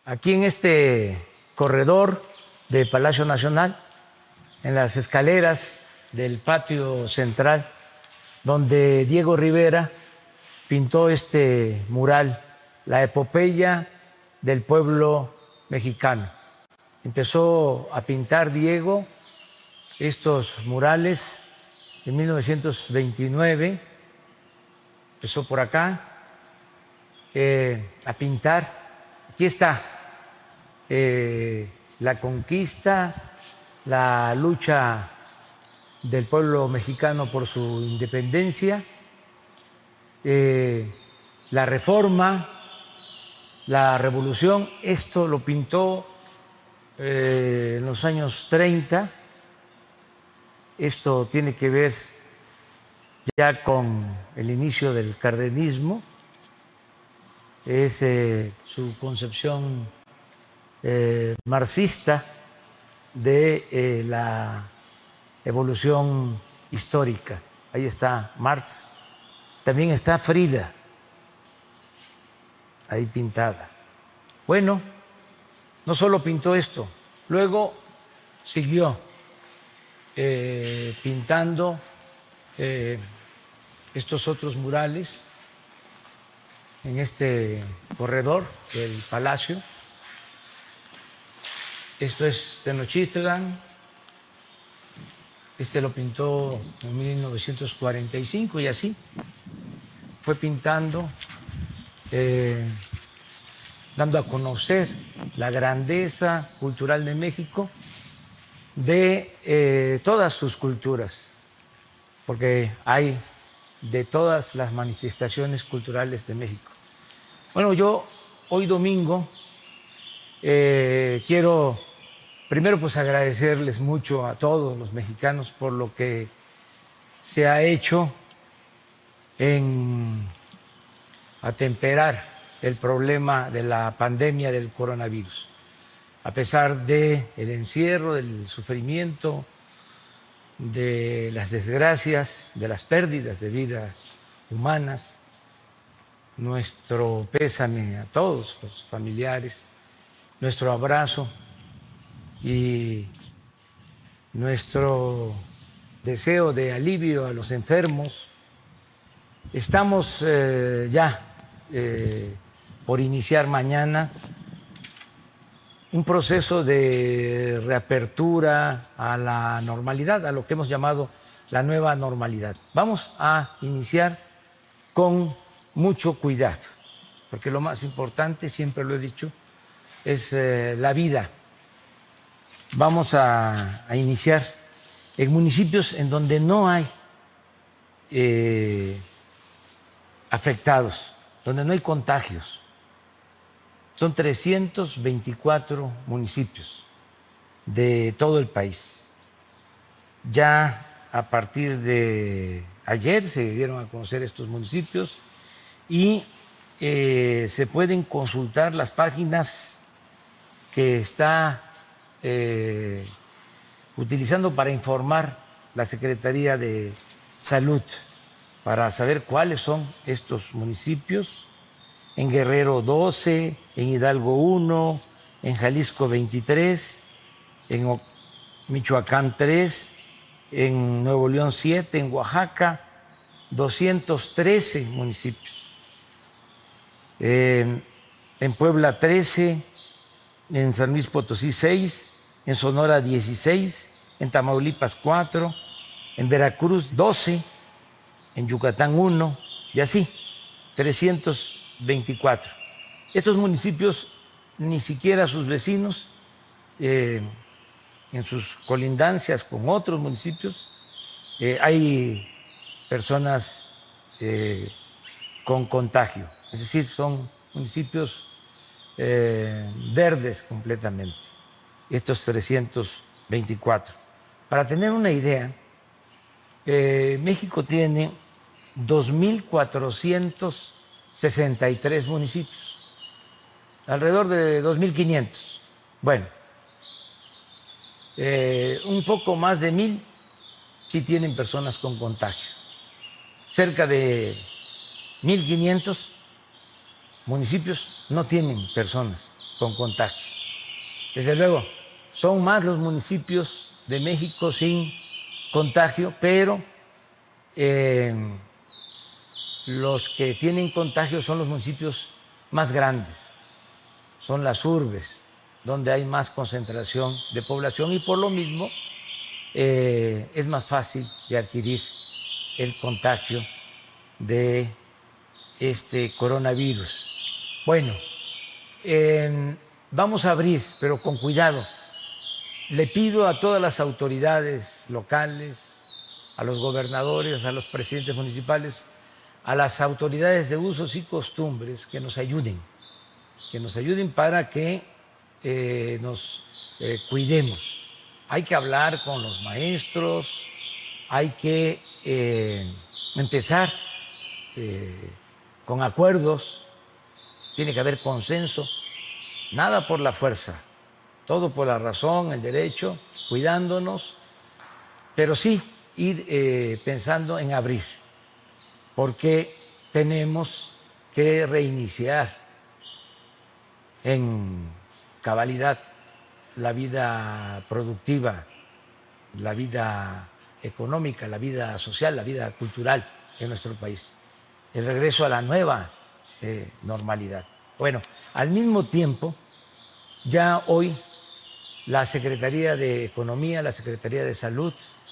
aquí en este corredor de Palacio Nacional, en las escaleras del patio central, donde Diego Rivera pintó este mural, La epopeya del pueblo mexicano. Empezó a pintar Diego estos murales en 1929, empezó por acá a pintar. Aquí está la conquista, la lucha del pueblo mexicano por su independencia, la reforma, la revolución. Esto lo pintó en los años 30. Esto tiene que ver ya con el inicio del cardenismo. Es su concepción marxista de la evolución histórica. Ahí está Marx. También está Frida, ahí pintada. Bueno, no solo pintó esto, luego siguió pintando estos otros murales en este corredor del palacio. Esto es Tenochtitlan. Este lo pintó en 1945 y así fue pintando, dando a conocer la grandeza cultural de México, de todas sus culturas, porque hay de todas las manifestaciones culturales de México. Bueno, yo hoy domingo quiero primero pues agradecerles mucho a todos los mexicanos por lo que se ha hecho en atemperar el problema de la pandemia del coronavirus. A pesar del encierro, del sufrimiento, de las desgracias, de las pérdidas de vidas humanas, nuestro pésame a todos los familiares, nuestro abrazo y nuestro deseo de alivio a los enfermos. Estamos ya por iniciar mañana un proceso de reapertura a la normalidad, a lo que hemos llamado la nueva normalidad. Vamos a iniciar con mucho cuidado, porque lo más importante, siempre lo he dicho, es la vida. Vamos a iniciar en municipios en donde no hay afectados, donde no hay contagios. Son 324 municipios de todo el país. Ya a partir de ayer se dieron a conocer estos municipios y se pueden consultar las páginas que está utilizando para informar la Secretaría de Salud, para saber cuáles son estos municipios. En Guerrero 12, en Hidalgo 1, en Jalisco 23, en Michoacán 3, en Nuevo León 7, en Oaxaca 213 municipios, en Puebla 13, en San Luis Potosí 6, en Sonora 16, en Tamaulipas 4, en Veracruz 12, en Yucatán 1 y así, 324. Estos municipios, ni siquiera sus vecinos, en sus colindancias con otros municipios, hay personas con contagio. Es decir, son municipios verdes completamente, estos 324. Para tener una idea, México tiene 2.463 municipios, alrededor de 2.500. Bueno, un poco más de 1.000 sí tienen personas con contagio. Cerca de 1.500 municipios no tienen personas con contagio. Desde luego, son más los municipios de México sin contagio, pero los que tienen contagio son los municipios más grandes, son las urbes, donde hay más concentración de población y por lo mismo es más fácil de adquirir el contagio de este coronavirus. Bueno, vamos a abrir, pero con cuidado. Le pido a todas las autoridades locales, a los gobernadores, a los presidentes municipales, a las autoridades de usos y costumbres que nos ayuden para que nos cuidemos. Hay que hablar con los maestros, hay que empezar con acuerdos, tiene que haber consenso, nada por la fuerza, todo por la razón, el derecho, cuidándonos, pero sí ir pensando en abrir, porque tenemos que reiniciar en cabalidad la vida productiva, la vida económica, la vida social, la vida cultural en nuestro país, el regreso a la nueva normalidad. Bueno, al mismo tiempo, ya hoy la Secretaría de Economía, la Secretaría de Salud,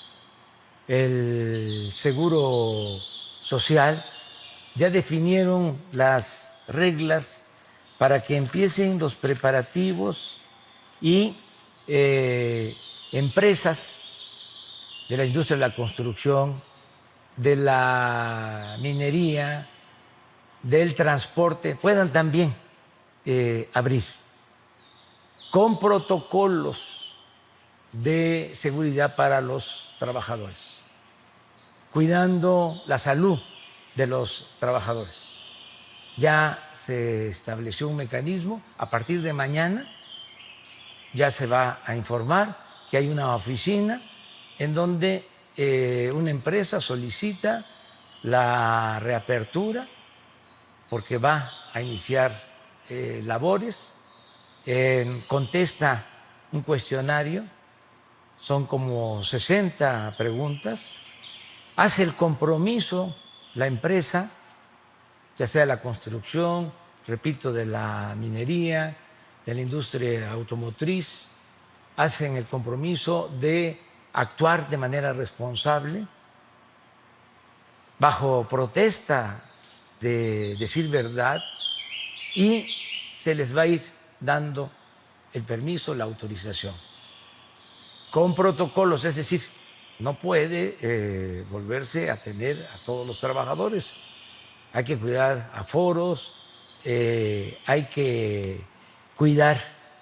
el Seguro Social, ya definieron las reglas para que empiecen los preparativos y empresas de la industria de la construcción, de la minería, del transporte, puedan también abrir con protocolos de seguridad para los trabajadores, cuidando la salud de los trabajadores. Ya se estableció un mecanismo, a partir de mañana ya se va a informar que hay una oficina en donde una empresa solicita la reapertura porque va a iniciar labores, contesta un cuestionario, son como 60 preguntas, hace el compromiso la empresa, ya sea la construcción, repito, de la minería, de la industria automotriz, hacen el compromiso de actuar de manera responsable, bajo protesta de decir verdad, y se les va a ir dando el permiso, la autorización, con protocolos, es decir, no puede volverse a atender a todos los trabajadores, hay que cuidar aforos, hay que cuidar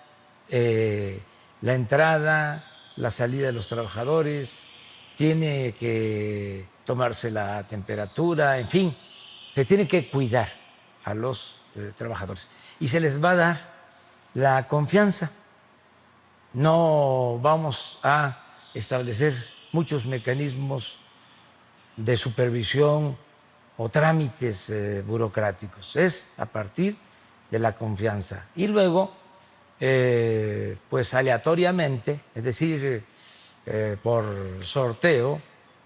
la entrada, la salida de los trabajadores, tiene que tomarse la temperatura, en fin, se tiene que cuidar a los trabajadores y se les va a dar la confianza. No vamos a establecer muchos mecanismos de supervisión o trámites burocráticos, es a partir de la confianza. Y luego, pues aleatoriamente, es decir, por sorteo,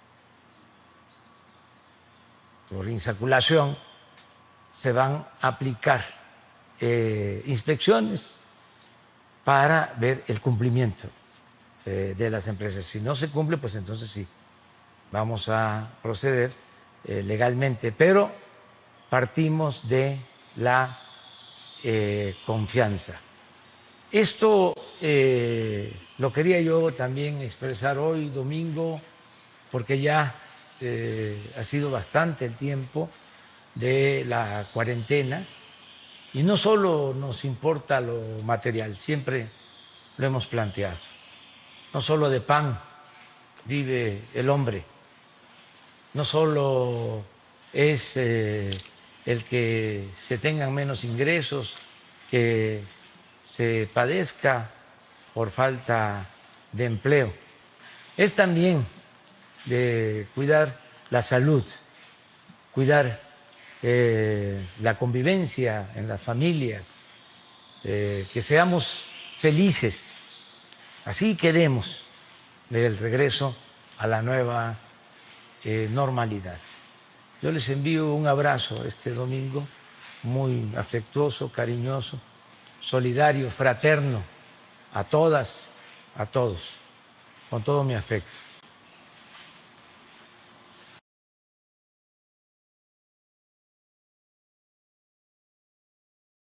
por insaculación, se van a aplicar inspecciones para ver el cumplimiento de las empresas. Si no se cumple, pues entonces sí, vamos a proceder legalmente, pero partimos de la confianza. Esto lo quería yo también expresar hoy, domingo, porque ya ha sido bastante el tiempo de la cuarentena y no solo nos importa lo material, siempre lo hemos planteado, no solo de pan vive el hombre, no solo es el que se tengan menos ingresos, que se padezca por falta de empleo, es también de cuidar la salud, cuidar la convivencia en las familias, que seamos felices. Así queremos el regreso a la nueva normalidad. Yo les envío un abrazo este domingo, muy afectuoso, cariñoso, solidario, fraterno, a todas, a todos, con todo mi afecto.